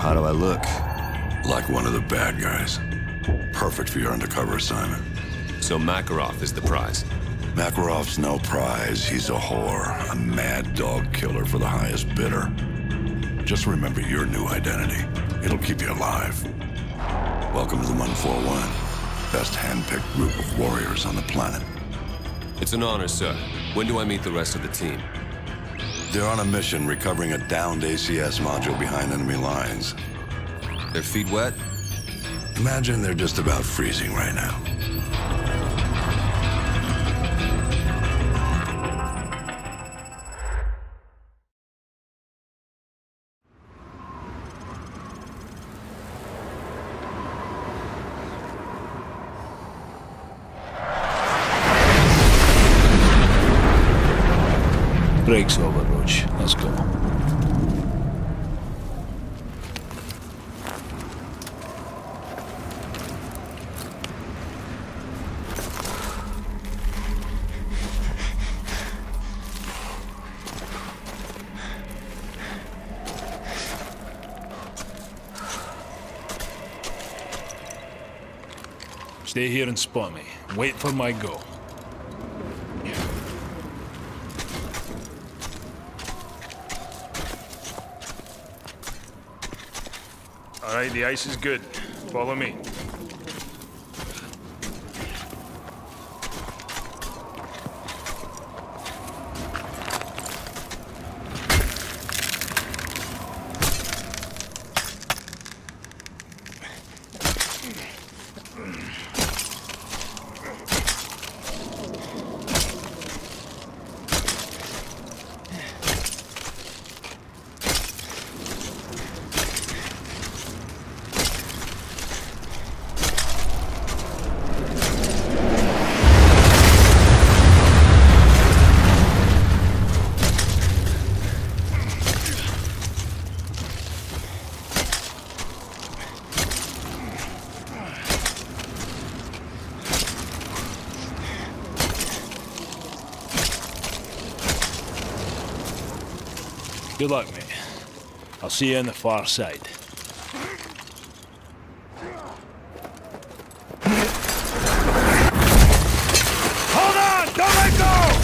How do I look? Like one of the bad guys. Perfect for your undercover assignment. So Makarov is the prize? Makarov's no prize. He's a whore. A mad dog killer for the highest bidder. Just remember your new identity. It'll keep you alive. Welcome to the 141. Best hand-picked group of warriors on the planet. It's an honor, sir. When do I meet the rest of the team? They're on a mission recovering a downed ACS module behind enemy lines. Their feet wet? Imagine they're just about freezing right now. Break's over, Roach. Let's go. Stay here and spot me. Wait for my go. All right, the ice is good. Follow me. Good luck, mate. I'll see you on the far side. Hold on! Don't let go!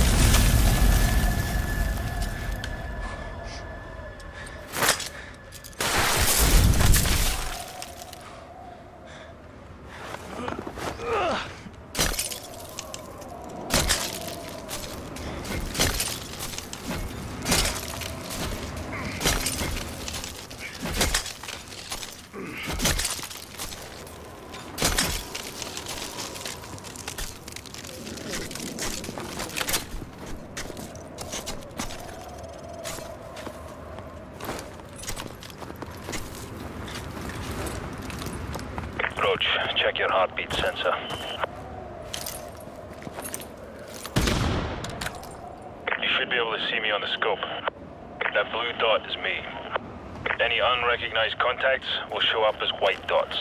Roach, check your heartbeat sensor. You should be able to see me on the scope. That blue dot is me. Any unrecognized contacts will show up as white dots.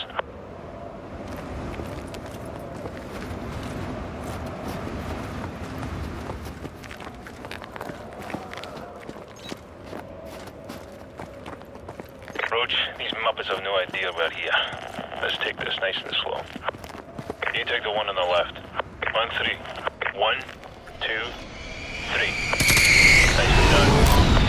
Roach, these Muppets have no idea we're here. Let's take this nice and slow. You take the one on the left. On three. 1, 2, 3. Nice and done.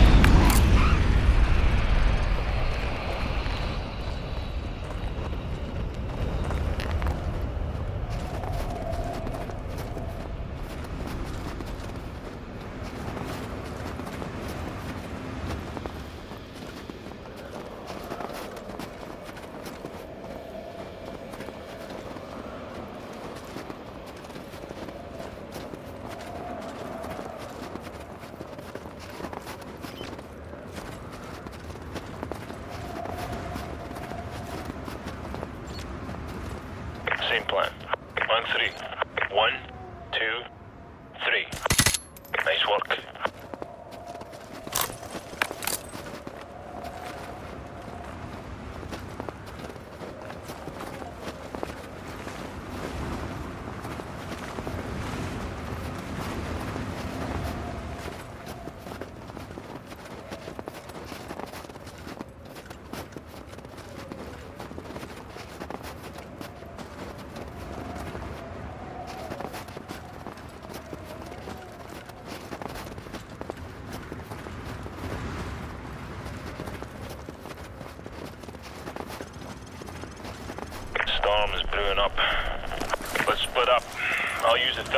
Same plan. On three. 1, 2, 3. Nice work.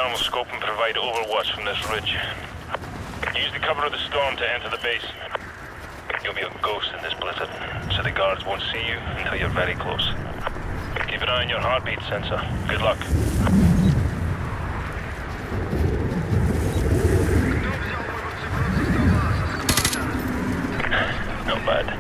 Gendarme will scope and provide overwatch from this ridge. Use the cover of the storm to enter the base. You'll be a ghost in this blizzard, so the guards won't see you until you're very close. Keep an eye on your heartbeat sensor. Good luck. Not bad.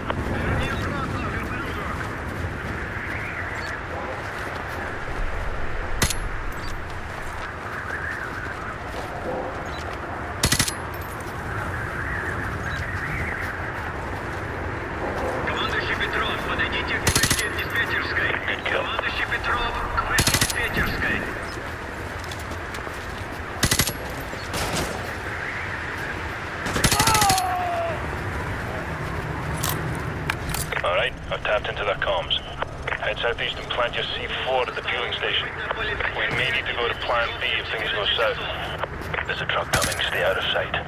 Alright, I've tapped into their comms. Head southeast and plant your C4 at the fueling station. We may need to go to plan B if things go south. There's a truck coming, stay out of sight.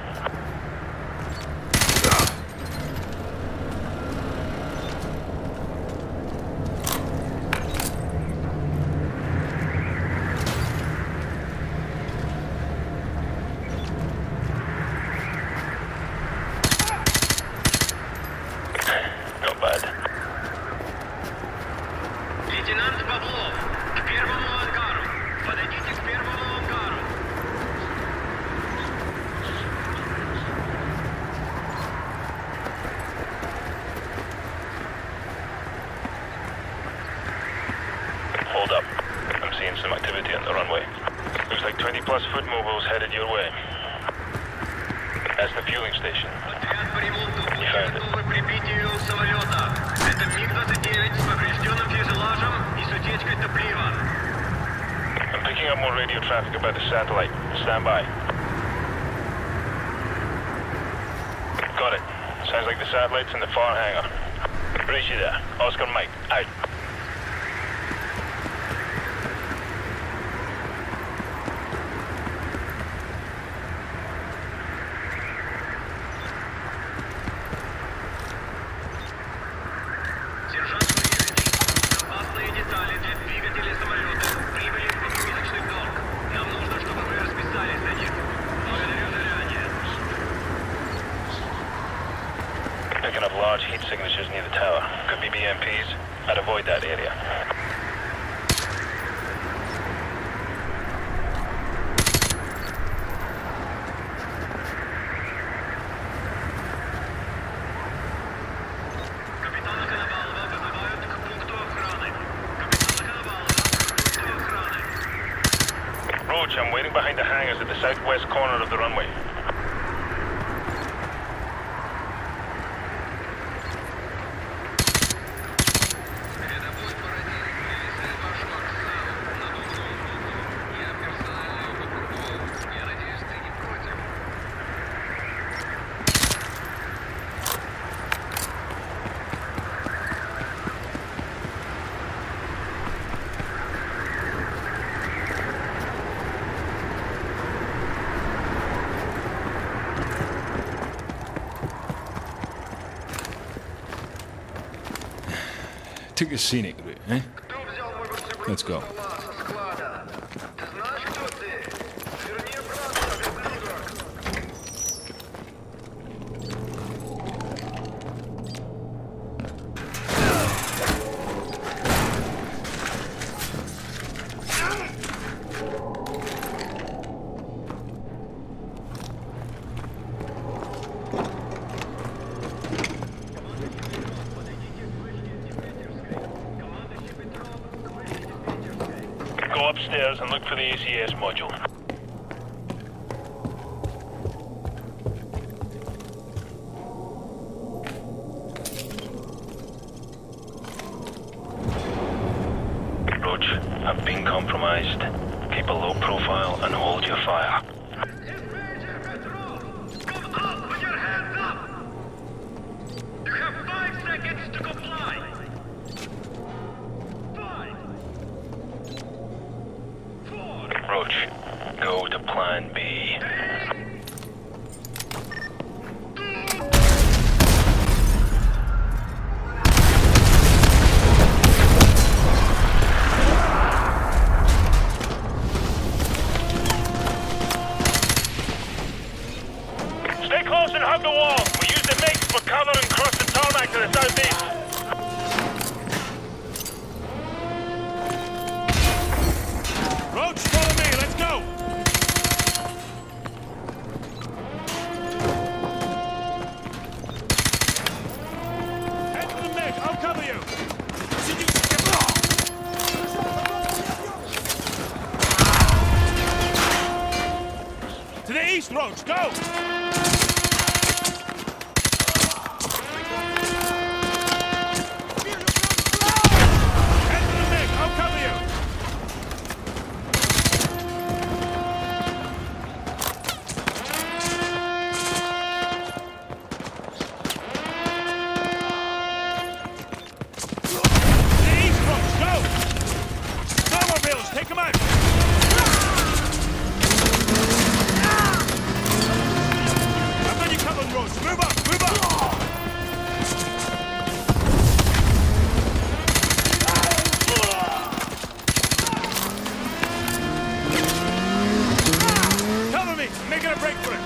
Not bad. Лейтенант Павлов, к первому ангару. Подойдите к первому ангару. Hold up. I'm seeing some activity on the runway. Looks like 20-plus foot mobiles headed your way. That's the fueling station. Отряд по ремонту. You found it. Готовы к прибитию самолета. Это МиГ-29 с поврежденным фюзеляжем и с утечкой топлива. I'm picking up more radio traffic about the satellite. Stand by. Got it. Sounds like the satellite's in the far hangar. Brace you there. Oscar Mike, out. Сержант Курилович, запасные детали для двигателя самолета прибыли в пятимесячный долг. Нам нужно, чтобы вы расписались за них. Благодарю заранее. Picking up large heat signatures near the tower. Could be BMPs. I'd avoid that area. Капитана Коновалова вызывают к пункту охраны. Капитана Коновалова к пункту охраны. Roach, I'm waiting behind the hangars at the southwest corner of the runway. Рядовой пародист, привезли ваш Оксану на Дубровку. Я персонально упаковал. Я надеюсь, ты не против. Took a scenic route, eh? Кто взял мой бутерброд Let's go. со стола, со склада? Ты знаешь, кто ты? Верни обратно, ублюдок. Go upstairs and look for the ACS module. Roach, I've been compromised. Keep a low profile and hold your fire. Inspector Petrov! Come up with your hands up! You have 5 seconds to comply. 5, 4, Roach, go to plan B. 3, 2, the wall. We use the mix for cover and cross the tarmac to the southeast. Roach, follow me, let's go! Head to the mech, I'll cover you! To the east, Roach, go! Head to the mech, I'll cover you! Take him out! I've got you covered, Roach. Move up! Move up! Cover me! I'm making a break for it!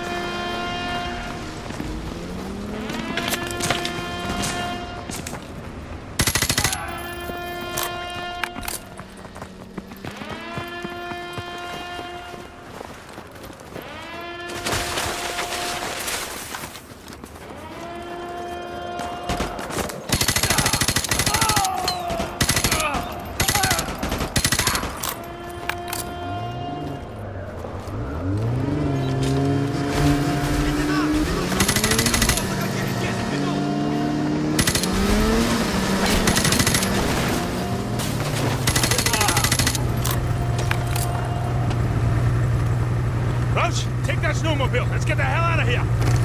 Roach, take that snowmobile. Let's get the hell out of here.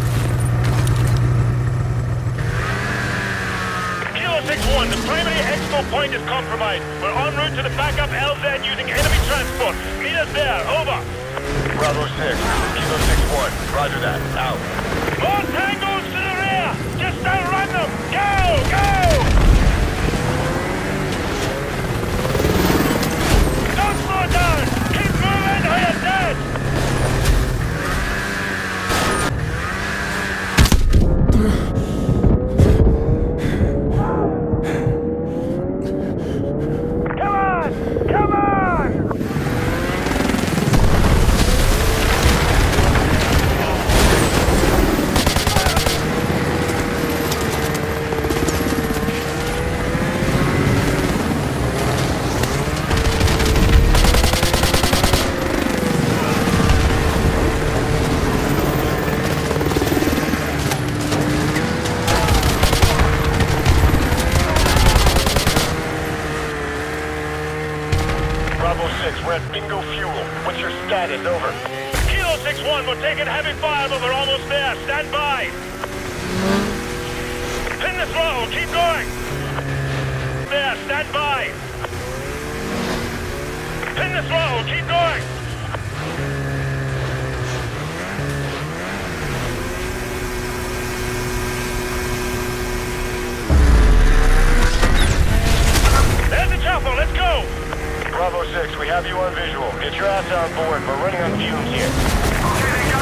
Kilo 6-1, the primary exfil point is compromised. We're en route to the backup LZ using enemy transport. Meet us there. Over. Bravo 6, Kilo 6-1. Roger that. Out. More tangos to the rear. Just outrun them. Go! Go! Don't slow down. Keep moving or you're dead. Bravo 6, we're at Bingo Fuel. What's your status? Over. Kilo 6-1, we're taking heavy fire, but we're almost there. Stand by. Pin the throttle. Keep going. There, stand by. Pin the throttle. Keep going. There's the chopper. Let's go. Bravo 6, we have you on visual. Get your ass on board. We're running on fumes here.